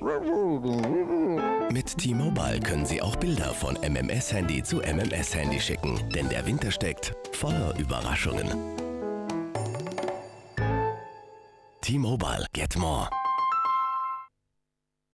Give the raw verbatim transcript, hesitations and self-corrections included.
Mit T-Mobile können Sie auch Bilder von M M S-Handy zu M M S-Handy schicken, denn der Winter steckt voller Überraschungen. T-Mobile, get more.